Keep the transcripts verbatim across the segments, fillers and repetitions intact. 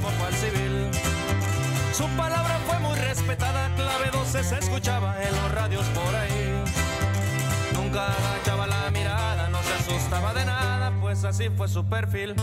mismo fue al civil. Su palabra fue muy respetada, clave doce se escuchaba en los radios por ahí. Nunca agachaba la mirada, no se asustaba de nada, pues así fue su perfil.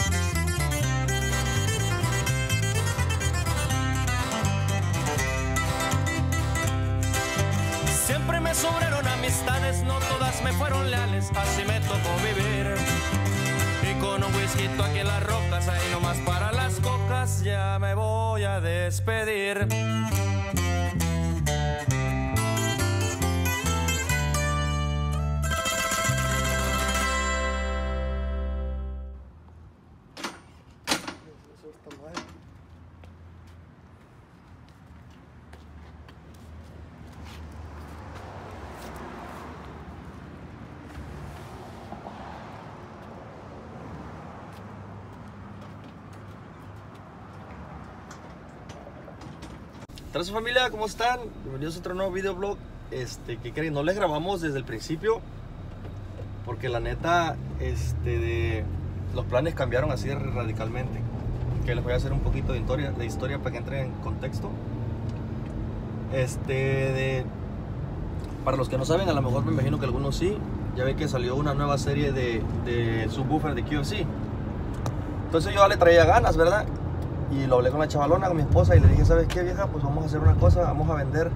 Siempre me sobraron amistades, no todas me fueron leales, así me tocó vivir. Y con un whisky aquí en las rocas, ahí nomás para las cocas, ya me voy a despedir. Hola familia, ¿cómo están? Bienvenidos a otro nuevo videoblog. Este, ¿qué creen? No les grabamos desde el principio porque la neta, este, de, los planes cambiaron así radicalmente. Que les voy a hacer un poquito de historia, de historia para que entren en contexto. Este, de, para los que no saben, a lo mejor me imagino que algunos sí. Ya ve que salió una nueva serie de, de subwoofer de Q F C. Entonces yo le traía ganas, ¿verdad? Y lo hablé con la chavalona, con mi esposa, y le dije, ¿sabes qué, vieja? Pues vamos a hacer una cosa, vamos a vender.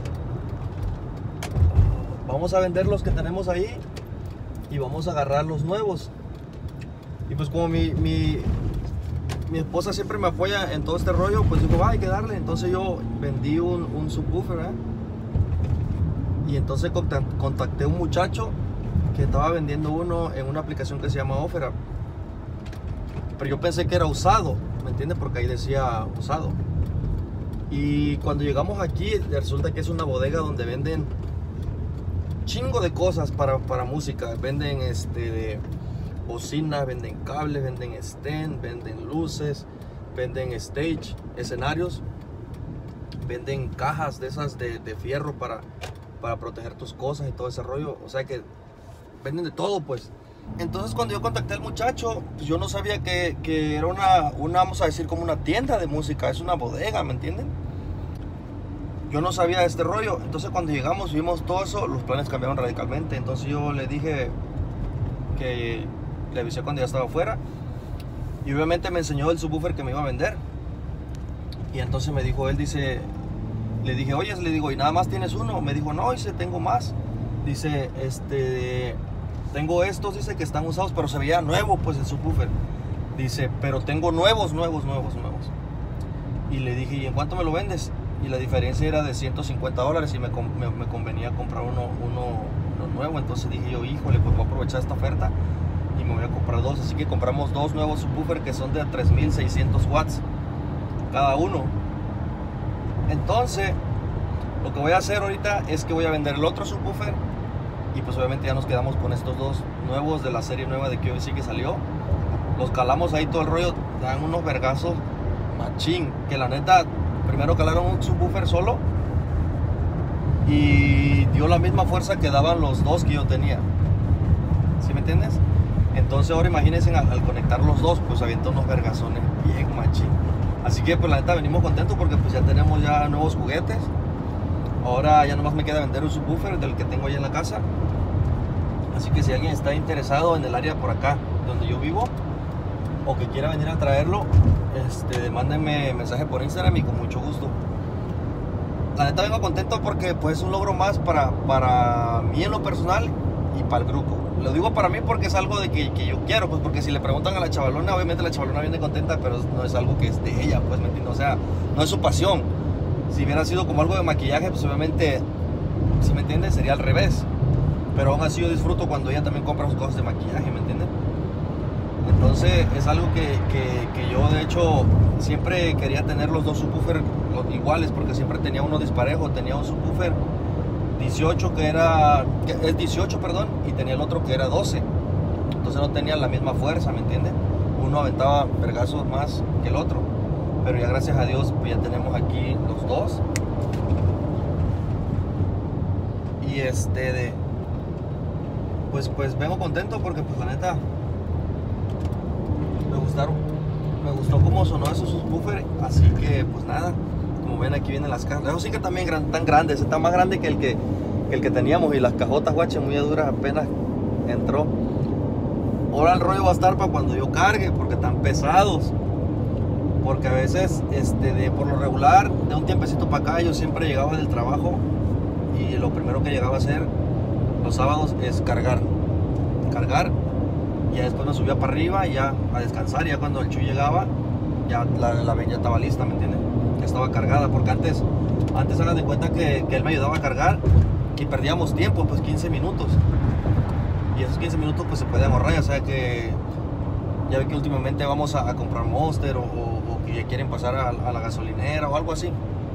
Vamos a vender los que tenemos ahí y vamos a agarrar los nuevos. Y pues como mi, mi, mi esposa siempre me apoya en todo este rollo, pues dijo, va, hay que darle. Entonces yo vendí un, un subwoofer, ¿eh? Y entonces contacté a un muchacho que estaba vendiendo uno en una aplicación que se llama Offer. Pero yo pensé que era usado, ¿me entiendes? Porque ahí decía usado. Y cuando llegamos aquí, resulta que es una bodega donde venden chingo de cosas para, para música. Venden este, de bocinas, venden cables, venden stand, venden luces, venden stage, escenarios. Venden cajas de esas de, de fierro para, para proteger tus cosas y todo ese rollo. O sea que venden de todo, pues. Entonces cuando yo contacté al muchacho, pues yo no sabía que, que era una, una, vamos a decir, como una tienda de música. Es una bodega, ¿me entienden? Yo no sabía de este rollo. Entonces cuando llegamos, vimos todo eso, los planes cambiaron radicalmente. Entonces yo le dije que le avisé cuando ya estaba afuera. Y obviamente me enseñó el subwoofer que me iba a vender. Y entonces me dijo, él dice, le dije, oye, le digo, ¿y nada más tienes uno? Me dijo, no, dice, tengo más. Dice, este... tengo estos, dice, que están usados, pero se veía nuevo, pues, el subwoofer. Dice, pero tengo nuevos, nuevos, nuevos, nuevos. Y le dije, ¿y en cuánto me lo vendes? Y la diferencia era de ciento cincuenta dólares y me, me, me convenía comprar uno, uno, uno nuevo. Entonces dije yo, híjole, pues voy a aprovechar esta oferta y me voy a comprar dos. Así que compramos dos nuevos subwoofer que son de tres mil seiscientos watts cada uno. Entonces, lo que voy a hacer ahorita es que voy a vender el otro subwoofer. Y pues obviamente ya nos quedamos con estos dos nuevos de la serie nueva de Q F C que salió. Los calamos ahí todo el rollo, dan unos vergazos machín. Que la neta, primero calaron un subwoofer solo y dio la misma fuerza que daban los dos que yo tenía. ¿Sí me entiendes? Entonces ahora imagínense al, al conectar los dos, pues avienta unos vergazones bien machín. Así que pues la neta venimos contentos porque pues ya tenemos ya nuevos juguetes. Ahora ya nomás me queda vender un subwoofer del que tengo allá en la casa. Así que si alguien está interesado en el área por acá donde yo vivo o que quiera venir a traerlo, este, mándenme mensaje por Instagram y con mucho gusto. La neta vengo contento porque pues es un logro más para, para mí en lo personal y para el grupo. Lo digo para mí porque es algo de que, que yo quiero, pues porque si le preguntan a la chavalona, obviamente la chavalona viene contenta, pero no es algo que es de ella, pues, ¿me entiendes? O sea, no es su pasión. Si hubiera sido como algo de maquillaje, pues obviamente, si me entiendes, sería al revés. Pero aún así yo disfruto cuando ella también compra sus cosas de maquillaje, ¿me entiendes? Entonces es algo que, que, que yo de hecho siempre quería tener los dos subwoofers iguales, porque siempre tenía uno disparejo. Tenía un subwoofer dieciocho que era, que es dieciocho, perdón, y tenía el otro que era doce. Entonces no tenían la misma fuerza, ¿me entiendes? Uno aventaba vergazos más que el otro. Pero ya gracias a Dios pues ya tenemos aquí los dos. Y este de pues pues vengo contento porque pues la neta me gustaron. me gustó cómo sonó esos subwoofer, así que pues nada, como ven aquí vienen las cajas. Eso sí que también gran, tan grandes, está más grande que el que, que el que teníamos, y las cajotas, guache, muy duras, apenas entró. Ahora el rollo va a estar para cuando yo cargue, porque están pesados. Porque a veces, este, de, por lo regular, de un tiempecito para acá, yo siempre llegaba del trabajo y lo primero que llegaba a hacer los sábados es cargar. Cargar, y ya después me subía para arriba y ya a descansar. Ya cuando el Chuy llegaba, ya la, la ven ya estaba lista, ¿me entiendes? Ya estaba cargada, porque antes, antes hagan de cuenta que, que él me ayudaba a cargar y perdíamos tiempo, pues quince minutos. Y esos quince minutos pues se pueden ahorrar, ya sea que ya ve que últimamente vamos a, a comprar Monster o, o, o que ya quieren pasar a, a la gasolinera o algo así.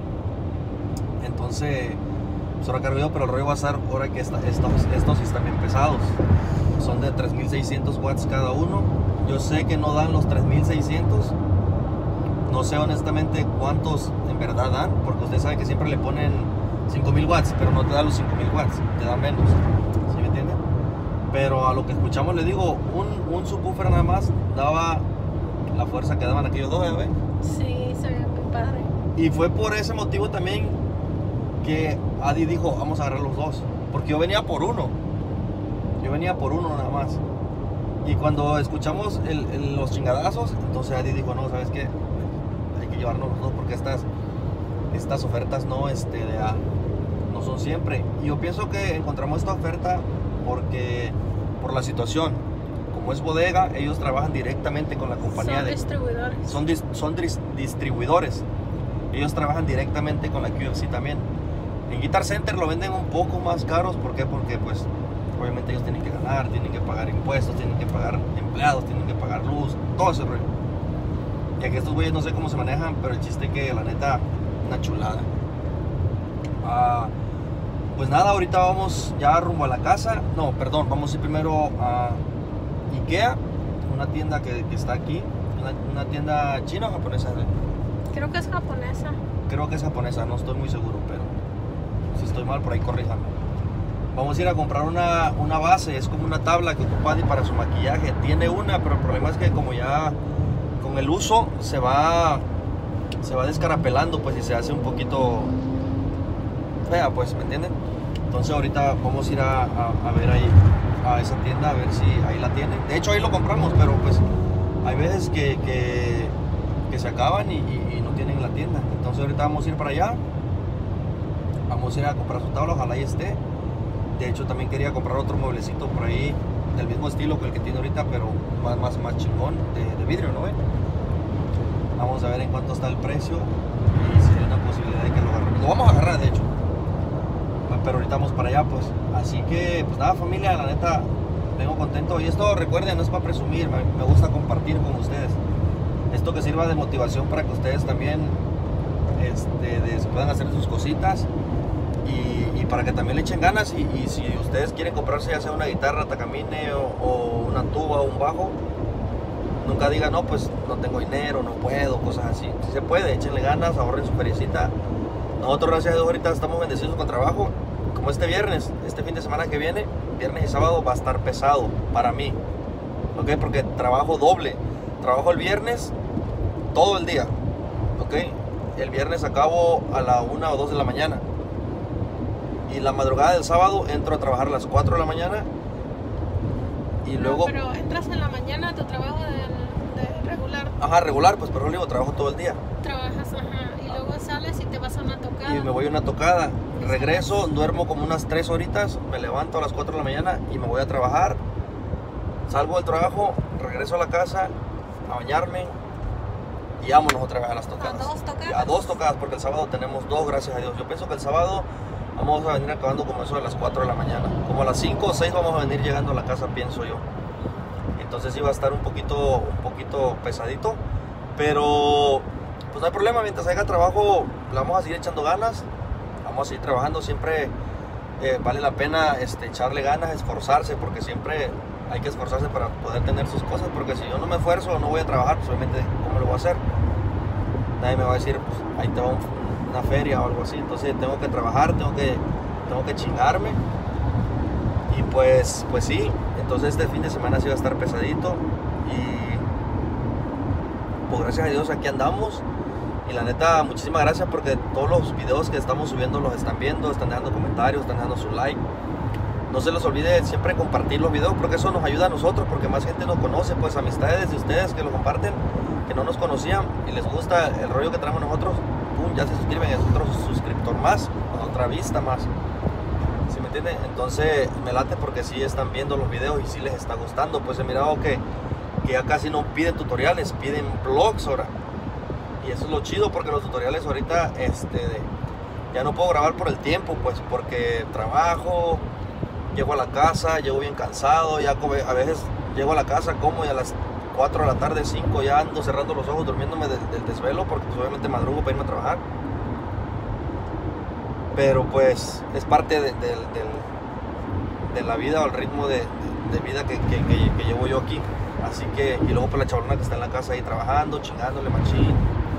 Entonces, pues ahora cargo yo, pero el rollo va a estar ahora que esta, estos, estos sí están bien pesados. Son de tres mil seiscientos watts cada uno. Yo sé que no dan los tres mil seiscientos. No sé honestamente cuántos en verdad dan, porque usted sabe que siempre le ponen cinco mil watts, pero no te da los cinco mil watts, te da menos. ¿Sí me entiende? Pero a lo que escuchamos, le digo, un, un subwoofer nada más daba la fuerza que daban aquellos dos, ¿eh? Sí, se veía muy padre. Y fue por ese motivo también que Adi dijo, vamos a agarrar los dos. Porque yo venía por uno. Yo venía por uno nada más. Y cuando escuchamos el, el, los chingadazos, entonces Adi dijo, no, ¿sabes qué? Hay que llevarnos los dos porque estas, estas ofertas no, este, de, ah, no son siempre. Y yo pienso que encontramos esta oferta porque por la situación, como es bodega, ellos trabajan directamente con la compañía. Son de distribuidores. Son, dis, son dis, distribuidores. Ellos trabajan directamente con la Q F C también. En Guitar Center lo venden un poco más caros. ¿Por qué? Porque pues obviamente ellos tienen que ganar, tienen que pagar impuestos, tienen que pagar empleados, tienen que pagar luz, todo ese rollo. Y aquí estos güeyes no sé cómo se manejan, pero el chiste es que la neta, una chulada. Ah... Pues nada, ahorita vamos ya rumbo a la casa. No, perdón, vamos a ir primero a Ikea, una tienda que, que está aquí. Una, una tienda china o japonesa. Creo que es japonesa. Creo que es japonesa, no estoy muy seguro, pero si estoy mal, por ahí corríjanme. Vamos a ir a comprar una, una base, es como una tabla que ocupa Adi para su maquillaje. Tiene una, pero el problema es que como ya con el uso se va, se va descarapelando, pues, y se hace un poquito fea, pues, ¿me entienden? Entonces ahorita vamos a ir a, a, a ver ahí a esa tienda, a ver si ahí la tienen. De hecho ahí lo compramos, pero pues hay veces que, que, que se acaban y, y, y no tienen la tienda. Entonces ahorita vamos a ir para allá, vamos a ir a comprar su tabla, ojalá ahí esté. De hecho también quería comprar otro mueblecito por ahí del mismo estilo que el que tiene ahorita, pero más, más, más chingón, de, de vidrio, ¿no ven? Vamos a ver en cuánto está el precio y si hay una posibilidad de que lo agarremos. Lo vamos a agarrar, de hecho, pero ahorita vamos para allá, pues. Así que, pues nada, familia, la neta, vengo contento. Y esto, recuerden, no es para presumir, me, me gusta compartir con ustedes. Esto que sirva de motivación para que ustedes también este, de, puedan hacer sus cositas y, y para que también le echen ganas. Y, y si ustedes quieren comprarse ya sea una guitarra, tacamine o, o una tuba o un bajo, nunca digan, no, pues no tengo dinero, no puedo, cosas así. Si se puede, échenle ganas, ahorren su feriecita. Nosotros, gracias a Dios, ahorita estamos bendecidos con trabajo. Como este viernes, este fin de semana que viene, viernes y sábado va a estar pesado para mí, ¿ok? Porque trabajo doble. Trabajo el viernes todo el día, ¿ok? El viernes acabo a la una o dos de la mañana. Y la madrugada del sábado entro a trabajar a las cuatro de la mañana. Y no, luego... pero entras en la mañana a tu trabajo de, de regular. Ajá, regular, pues, pero digo, trabajo todo el día. Trabajas, ajá, y luego sales y te vas a una tocada. Y me voy a una tocada, regreso, duermo como unas tres horitas, me levanto a las cuatro de la mañana y me voy a trabajar. Salgo del trabajo, regreso a la casa, a bañarme y vámonos otra vez a las tocadas. ¿A dos tocadas? A dos tocadas, porque el sábado tenemos dos, gracias a Dios. Yo pienso que el sábado vamos a venir acabando como eso de las cuatro de la mañana. Como a las cinco o seis vamos a venir llegando a la casa, pienso yo. Entonces iba a estar un poquito, un poquito pesadito, pero pues no hay problema. Mientras haya trabajo, le vamos a seguir echando ganas, vamos a seguir trabajando. Siempre eh, vale la pena este, echarle ganas, esforzarse, porque siempre hay que esforzarse para poder tener sus cosas, porque si yo no me esfuerzo, no voy a trabajar, pues obviamente, ¿cómo lo voy a hacer? Nadie me va a decir, pues ahí te va un, una feria o algo así. Entonces tengo que trabajar, tengo que, tengo que chingarme. Y pues, pues sí, entonces este fin de semana sí va a estar pesadito. Y pues gracias a Dios aquí andamos. Y la neta, muchísimas gracias porque todos los videos que estamos subiendo los están viendo, están dejando comentarios, están dejando su like. No se les olvide siempre compartir los videos porque eso nos ayuda a nosotros, porque más gente nos conoce, pues amistades de ustedes que lo comparten, que no nos conocían y les gusta el rollo que traemos nosotros, pum, ya se suscriben, es otro suscriptor más, otra vista más. ¿Sí me entienden? Entonces me late porque sí están viendo los videos y sí les está gustando. Pues he mirado que, que ya casi no piden tutoriales, piden vlogs ahora. Y eso es lo chido porque los tutoriales ahorita este, ya no puedo grabar por el tiempo, pues porque trabajo. Llego a la casa, llego bien cansado, ya a veces llego a la casa como y a las cuatro de la tarde, cinco, ya ando cerrando los ojos, durmiéndome del, del desvelo, porque pues, obviamente madrugo para irme a trabajar. Pero pues es parte de, de, de, de la vida o el ritmo de, de, de vida que, que, que, que llevo yo aquí. Así que, y luego por la chavalona que está en la casa ahí trabajando, chingándole machín.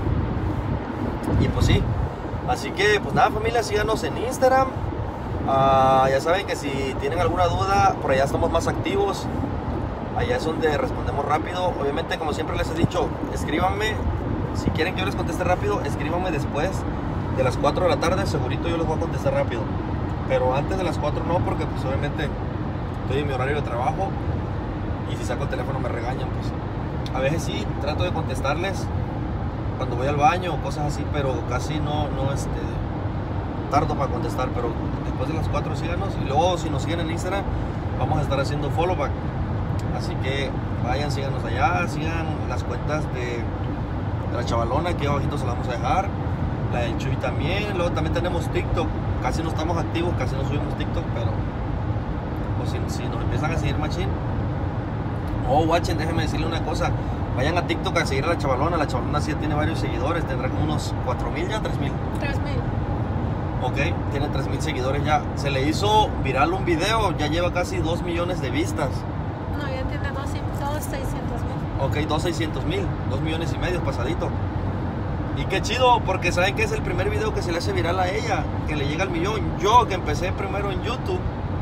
Y pues sí, así que pues nada familia, síganos en Instagram. Uh, ya saben que si tienen alguna duda, por allá estamos más activos. Allá es donde respondemos rápido. Obviamente, como siempre les he dicho, escríbanme. Si quieren que yo les conteste rápido, escríbanme después de las cuatro de la tarde. Segurito yo les voy a contestar rápido. Pero antes de las cuatro no, porque pues obviamente estoy en mi horario de trabajo. Y si saco el teléfono me regañan, pues. A veces sí, trato de contestarles cuando voy al baño o cosas así, pero casi no, no este, tardo para contestar. Pero después de las cuatro síganos. Y luego si nos siguen en Instagram, vamos a estar haciendo follow back. Así que vayan, síganos allá, sigan las cuentas de, de la chavalona, aquí abajito se la vamos a dejar. La del Chuy también. Luego también tenemos TikTok. Casi no estamos activos, casi no subimos TikTok, pero pues, si, si nos empiezan a seguir machín. Oh, watchen, déjenme decirle una cosa. Vayan a TikTok a seguir a la chavalona. La chavalona sí tiene varios seguidores. Tendrá como unos cuatro mil ya, tres mil. tres mil. Ok, tiene tres mil seguidores ya. Se le hizo viral un video. Ya lleva casi dos millones de vistas. No, ya tiene dos seiscientos mil. Ok, dos seiscientos mil. dos millones y medio pasadito. Y qué chido, porque saben que es el primer video que se le hace viral a ella, que le llega al millón. Yo, que empecé primero en YouTube,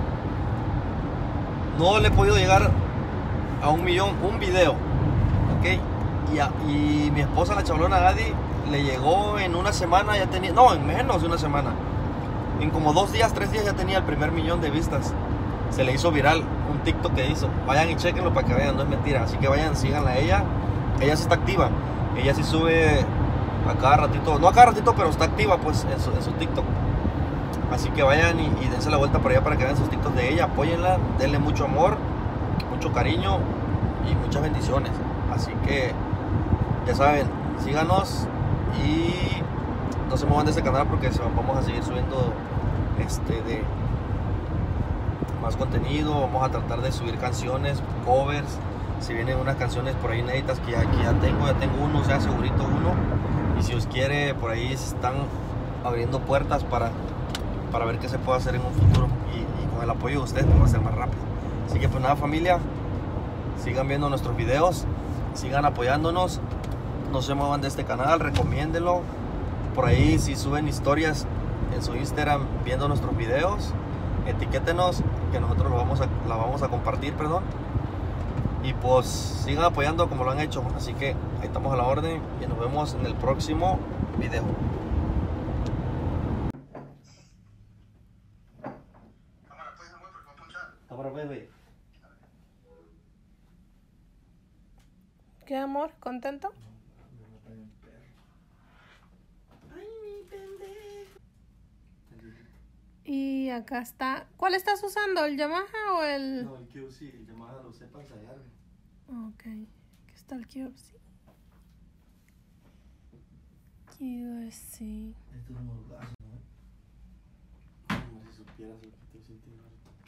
no le he podido llegar a un millón, un video. Ok, y, a, y mi esposa, la chavalona Adi, le llegó en una semana, ya tenía, no, en menos de una semana. En como dos días, tres días ya tenía el primer millón de vistas. Se le hizo viral un TikTok que hizo. Vayan y chequenlo para que vean, no es mentira. Así que vayan, síganla a ella. Ella sí está activa. Ella sí sube a cada ratito, no a cada ratito, pero está activa pues en su, en su TikTok. Así que vayan y, y dense la vuelta por allá para que vean sus TikToks de ella. Apóyenla, denle mucho amor, mucho cariño y muchas bendiciones. Así que ya saben, síganos y no se muevan de este canal porque se, vamos a seguir subiendo este de más contenido. Vamos a tratar de subir canciones, covers. Si vienen unas canciones por ahí inéditas que ya, que ya tengo, ya tengo uno, o sea, segurito uno. Y si os quiere, por ahí están abriendo puertas para, para ver qué se puede hacer en un futuro. Y, y con el apoyo de ustedes pues va a ser más rápido. Así que pues nada familia, sigan viendo nuestros videos, sigan apoyándonos, no se muevan de este canal, recomiéndenlo. Por ahí si suben historias en su Instagram viendo nuestros videos, etiquétenos que nosotros lo vamos a, la vamos a compartir, perdón. Y pues sigan apoyando como lo han hecho. Así que ahí estamos a la orden y nos vemos en el próximo video. Cámara pues, güey. ¿Qué amor? ¿Contento? Y acá está. ¿Cuál estás usando? ¿El Yamaha o el...? No, el Q C, el Yamaha lo sé para ensayar. Ok. Aquí está el Q C. Q C. Esto es un holgazo, ¿no? Como si supieras lo que estoy sintiendo ahorita.